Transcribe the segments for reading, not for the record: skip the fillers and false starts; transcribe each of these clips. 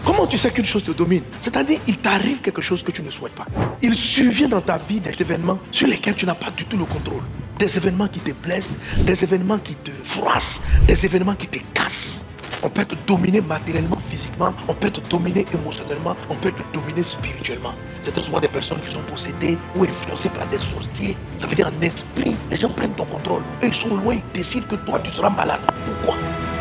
Comment tu sais qu'une chose te domine? C'est-à-dire, il t'arrive quelque chose que tu ne souhaites pas. Il survient dans ta vie des événements sur lesquels tu n'as pas du tout le contrôle. Des événements qui te blessent, des événements qui te froissent, des événements qui te cassent. On peut te dominer matériellement, physiquement, on peut te dominer émotionnellement, on peut te dominer spirituellement. C'est très souvent des personnes qui sont possédées ou influencées par des sorciers. Ça veut dire un esprit. Les gens prennent ton contrôle. Eux, ils sont loin, ils décident que toi, tu seras malade. Pourquoi?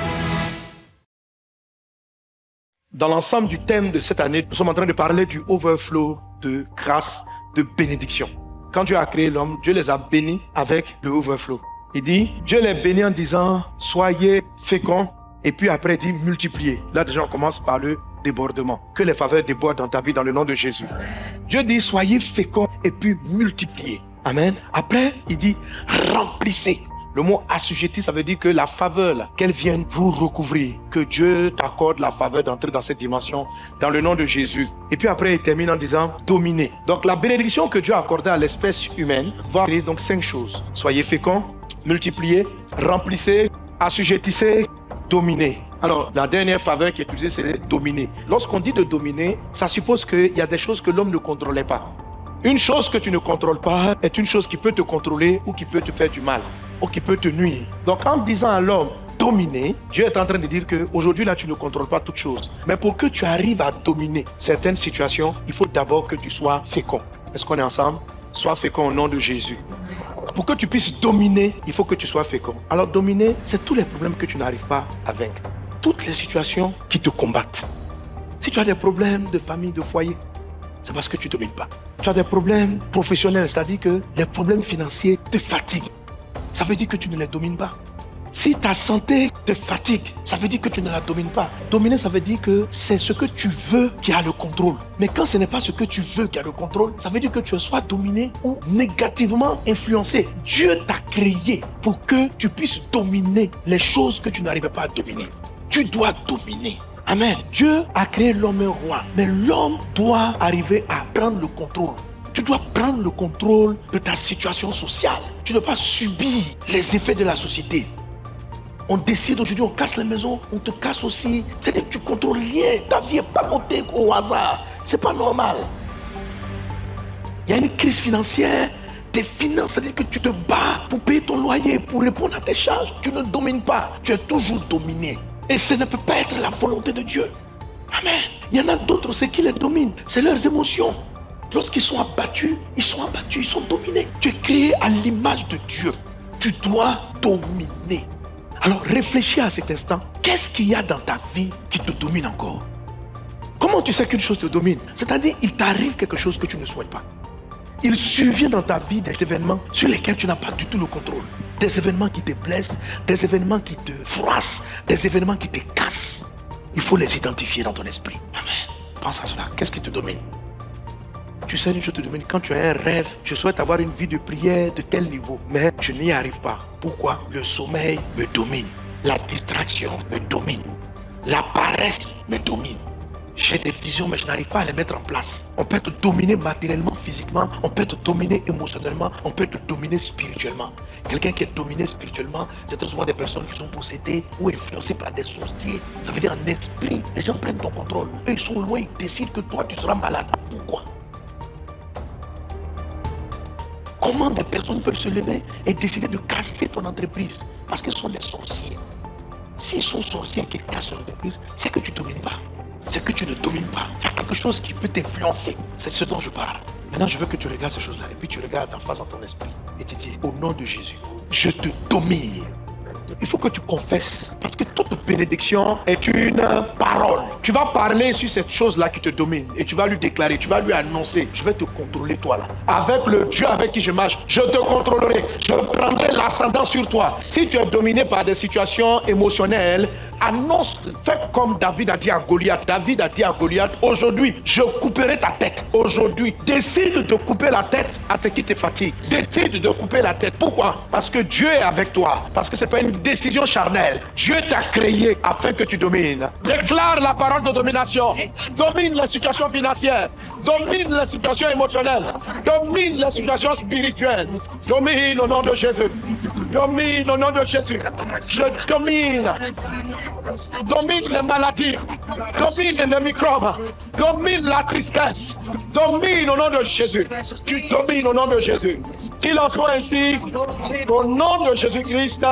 Dans l'ensemble du thème de cette année, nous sommes en train de parler du overflow de grâce, de bénédiction. Quand Dieu a créé l'homme, Dieu les a bénis avec le overflow. Il dit, Dieu les bénit en disant, soyez féconds. Et puis après, il dit multiplier. Là, déjà, on commence par le débordement. Que les faveurs débordent dans ta vie dans le nom de Jésus. Dieu dit, soyez féconds et puis multipliez. Amen. Après, il dit, remplissez. Le mot assujetti, ça veut dire que la faveur, qu'elle vienne vous recouvrir. Que Dieu t'accorde la faveur d'entrer dans cette dimension dans le nom de Jésus. Et puis après, il termine en disant, dominer. Donc la bénédiction que Dieu a accordée à l'espèce humaine va créer donc 5 choses. Soyez féconds, multipliez, remplissez, assujettissez, dominer. Alors, la dernière faveur qui est utilisée, c'est dominer. Lorsqu'on dit de dominer, ça suppose qu'il y a des choses que l'homme ne contrôlait pas. Une chose que tu ne contrôles pas est une chose qui peut te contrôler ou qui peut te faire du mal, ou qui peut te nuire. Donc, en disant à l'homme dominer, Dieu est en train de dire qu'aujourd'hui, là, tu ne contrôles pas toutes choses. Mais pour que tu arrives à dominer certaines situations, il faut d'abord que tu sois fécond. Est-ce qu'on est ensemble? Sois fécond au nom de Jésus. Pour que tu puisses dominer, il faut que tu sois fécond. Alors dominer, c'est tous les problèmes que tu n'arrives pas à vaincre. Toutes les situations qui te combattent. Si tu as des problèmes de famille, de foyer, c'est parce que tu ne domines pas. Tu as des problèmes professionnels, c'est-à-dire que les problèmes financiers te fatiguent. Ça veut dire que tu ne les domines pas. Si ta santé te fatigue, ça veut dire que tu ne la domines pas. Dominer, ça veut dire que c'est ce que tu veux qui a le contrôle. Mais quand ce n'est pas ce que tu veux qui a le contrôle, ça veut dire que tu es soit dominé ou négativement influencé. Dieu t'a créé pour que tu puisses dominer les choses que tu n'arrivais pas à dominer. Tu dois dominer. Amen. Dieu a créé l'homme un roi, mais l'homme doit arriver à prendre le contrôle. Tu dois prendre le contrôle de ta situation sociale. Tu ne dois pas subir les effets de la société. On décide aujourd'hui, on casse les maisons, on te casse aussi. C'est-à-dire que tu ne contrôles rien. Ta vie n'est pas montée au hasard. Ce n'est pas normal. Il y a une crise financière, des finances, c'est-à-dire que tu te bats pour payer ton loyer, pour répondre à tes charges. Tu ne domines pas. Tu es toujours dominé. Et ce ne peut pas être la volonté de Dieu. Amen. Il y en a d'autres, c'est qui les dominent. C'est leurs émotions. Lorsqu'ils sont abattus, ils sont dominés. Tu es créé à l'image de Dieu. Tu dois dominer. Alors réfléchis à cet instant. Qu'est-ce qu'il y a dans ta vie qui te domine encore? Comment tu sais qu'une chose te domine? C'est-à-dire, il t'arrive quelque chose que tu ne souhaites pas. Il survient dans ta vie des événements sur lesquels tu n'as pas du tout le contrôle. Des événements qui te blessent, des événements qui te froissent, des événements qui te cassent. Il faut les identifier dans ton esprit. Amen. Pense à cela. Qu'est-ce qui te domine? Tu sais, une chose te domine. Quand tu as un rêve, je souhaite avoir une vie de prière de tel niveau, mais je n'y arrive pas. Pourquoi? Le sommeil me domine. La distraction me domine. La paresse me domine. J'ai des visions, mais je n'arrive pas à les mettre en place. On peut te dominer matériellement, physiquement. On peut te dominer émotionnellement. On peut te dominer spirituellement. Quelqu'un qui est dominé spirituellement, c'est très souvent des personnes qui sont possédées ou influencées par des sorciers. Ça veut dire un esprit. Les gens prennent ton contrôle. Eux, ils sont loin. Ils décident que toi, tu seras malade. Pourquoi? Comment des personnes peuvent se lever et décider de casser ton entreprise? Parce qu'ils sont des sorciers. S'ils sont sorciers qui cassent ton entreprise, c'est que tu ne domines pas. C'est que tu ne domines pas. Il y a quelque chose qui peut t'influencer. C'est ce dont je parle. Maintenant, je veux que tu regardes ces choses-là. Et puis tu regardes en face dans ton esprit. Et tu dis, au nom de Jésus, je te domine. Il faut que tu confesses. Parce que toute bénédiction est une parole. Tu vas parler sur cette chose-là qui te domine. Et tu vas lui déclarer, tu vas lui annoncer. Je vais te contrôler toi là. Avec le Dieu avec qui je marche, je te contrôlerai. Je prendrai l'ascendant sur toi. Si tu es dominé par des situations émotionnelles, annonce, fais comme David a dit à Goliath. David a dit à Goliath, aujourd'hui, je couperai ta tête. Aujourd'hui, décide de couper la tête à ce qui te fatigue. Décide de couper la tête. Pourquoi? Parce que Dieu est avec toi. Parce que ce n'est pas une décision charnelle. Dieu t'a créé afin que tu domines. Déclare la parole de domination. Domine les situations financières. Domine les situations émotionnelles. Domine les situations spirituelles. Domine au nom de Jésus. Domine au nom de Jésus. Je domine. domine les maladies, domine les microbes, domine la tristesse, domine au nom de Jésus. Tu domines au nom de Jésus. Qu'il en soit ainsi, au nom de Jésus-Christ.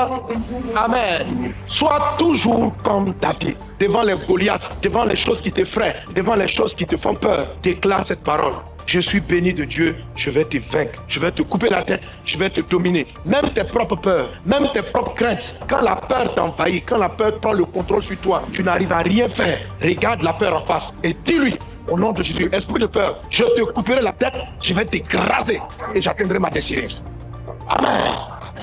Amen. Sois toujours comme David, devant les Goliaths, devant les choses qui t'effraient, devant les choses qui te font peur. Déclare cette parole. Je suis béni de Dieu, je vais te vaincre, je vais te couper la tête, je vais te dominer. Même tes propres peurs, même tes propres craintes, quand la peur t'envahit, quand la peur prend le contrôle sur toi, tu n'arrives à rien faire. Regarde la peur en face et dis-lui, au nom de Jésus, esprit de peur, je te couperai la tête, je vais t'écraser et j'atteindrai ma destinée. Amen.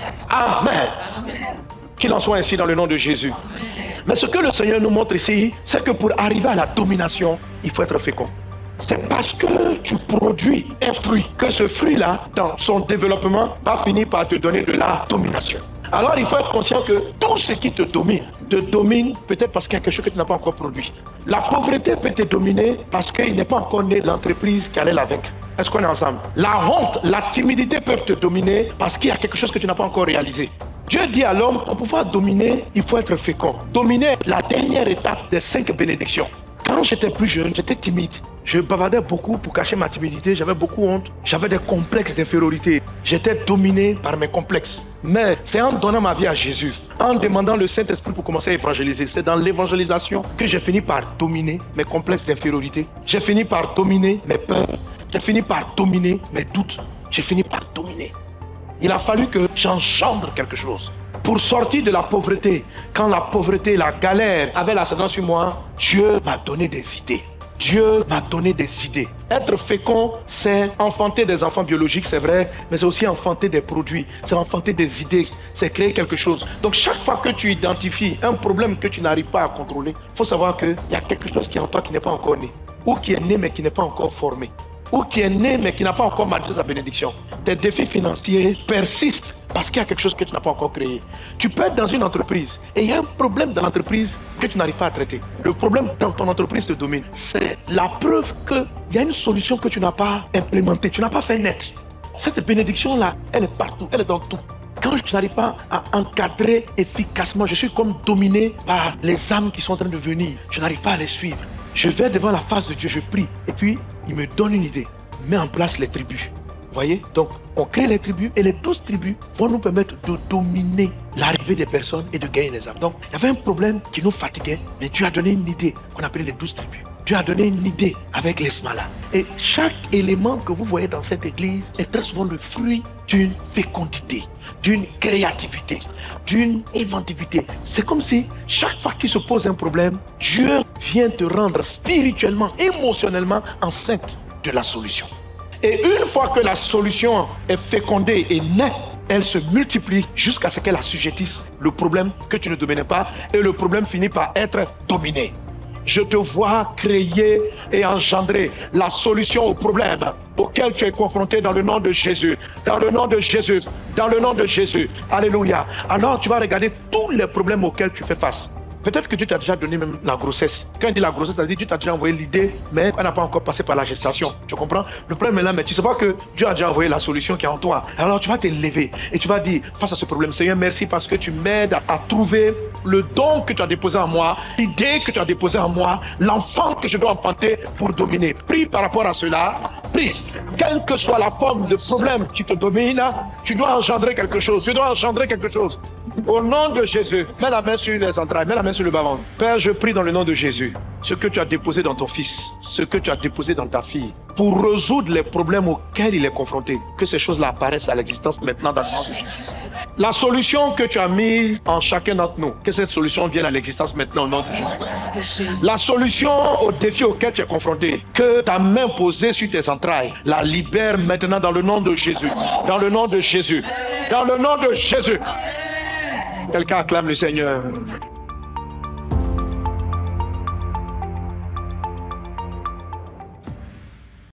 Amen. Qu'il en soit ainsi dans le nom de Jésus. Mais ce que le Seigneur nous montre ici, c'est que pour arriver à la domination, il faut être fécond. C'est parce que tu produis un fruit que ce fruit-là, dans son développement, va finir par te donner de la domination. Alors il faut être conscient que tout ce qui te domine peut-être parce qu'il y a quelque chose que tu n'as pas encore produit. La pauvreté peut te dominer parce qu'il n'est pas encore né l'entreprise qui allait la vaincre. Est-ce qu'on est ensemble? La honte, la timidité peuvent te dominer parce qu'il y a quelque chose que tu n'as pas encore réalisé. Dieu dit à l'homme, pour pouvoir dominer, il faut être fécond. Dominer, la dernière étape des 5 bénédictions. Quand j'étais plus jeune, j'étais timide. Je bavardais beaucoup pour cacher ma timidité. J'avais beaucoup honte. J'avais des complexes d'infériorité. J'étais dominé par mes complexes. Mais c'est en donnant ma vie à Jésus, en demandant le Saint-Esprit pour commencer à évangéliser. C'est dans l'évangélisation que j'ai fini par dominer mes complexes d'infériorité. J'ai fini par dominer mes peurs. J'ai fini par dominer mes doutes. J'ai fini par dominer. Il a fallu que j'engendre quelque chose. Pour sortir de la pauvreté, quand la pauvreté, la galère avait l'ascendant sur moi, Dieu m'a donné des idées. Dieu m'a donné des idées. Être fécond, c'est enfanter des enfants biologiques, c'est vrai, mais c'est aussi enfanter des produits, c'est enfanter des idées, c'est créer quelque chose. Donc chaque fois que tu identifies un problème que tu n'arrives pas à contrôler, il faut savoir qu'il y a quelque chose qui est en toi qui n'est pas encore né, ou qui est né mais qui n'est pas encore formé, ou qui est né mais qui n'a pas encore maturé sa bénédiction. Tes défis financiers persistent parce qu'il y a quelque chose que tu n'as pas encore créé. Tu peux être dans une entreprise et il y a un problème dans l'entreprise que tu n'arrives pas à traiter. Le problème dans ton entreprise te domine. C'est la preuve qu'il y a une solution que tu n'as pas implémentée, tu n'as pas fait naître. Cette bénédiction-là, elle est partout, elle est dans tout. Quand je n'arrive pas à encadrer efficacement, je suis comme dominé par les âmes qui sont en train de venir. Je n'arrive pas à les suivre. Je vais devant la face de Dieu, je prie. Et puis, il me donne une idée. Met en place les tribus. Vous voyez? Donc, on crée les tribus et les 12 tribus vont nous permettre de dominer l'arrivée des personnes et de gagner les âmes. Donc, il y avait un problème qui nous fatiguait, mais Dieu a donné une idée qu'on appelait les 12 tribus. Dieu a donné une idée avec les Smala. Et chaque élément que vous voyez dans cette église est très souvent le fruit d'une fécondité, d'une créativité, d'une inventivité. C'est comme si chaque fois qu'il se pose un problème, Dieu vient te rendre spirituellement, émotionnellement enceinte de la solution. Et une fois que la solution est fécondée et naît, elle se multiplie jusqu'à ce qu'elle assujettisse le problème que tu ne dominais pas et le problème finit par être dominé. Je te vois créer et engendrer la solution au problème auquel tu es confronté dans le nom de Jésus. Dans le nom de Jésus. Dans le nom de Jésus. Alléluia. Alors tu vas regarder tous les problèmes auxquels tu fais face. Peut-être que Dieu t'a déjà donné même la grossesse. Quand il dit la grossesse, ça veut dire que Dieu t'a déjà envoyé l'idée, mais elle n'a pas encore passé par la gestation. Tu comprends? Le problème est là, mais tu ne sais pas que Dieu a déjà envoyé la solution qui est en toi. Alors tu vas te lever et tu vas dire face à ce problème, Seigneur, merci parce que tu m'aides à trouver le don que tu as déposé en moi, l'idée que tu as déposée en moi, l'enfant que je dois enfanter pour dominer. Prie par rapport à cela. Prie. Quelle que soit la forme de problème qui te domine, tu dois engendrer quelque chose. Tu dois engendrer quelque chose. Au nom de Jésus, mets la main sur les entrailles, mets la main sur le bas-ventre. Père, je prie dans le nom de Jésus, ce que tu as déposé dans ton fils, ce que tu as déposé dans ta fille, pour résoudre les problèmes auxquels il est confronté, que ces choses-là apparaissent à l'existence maintenant dans le nom de Jésus. La solution que tu as mise en chacun d'entre nous, que cette solution vienne à l'existence maintenant au nom de Jésus. La solution au défi auquel tu es confronté, que ta main posée sur tes entrailles la libère maintenant dans le nom de Jésus. Dans le nom de Jésus. Dans le nom de Jésus. Quelqu'un acclame le Seigneur.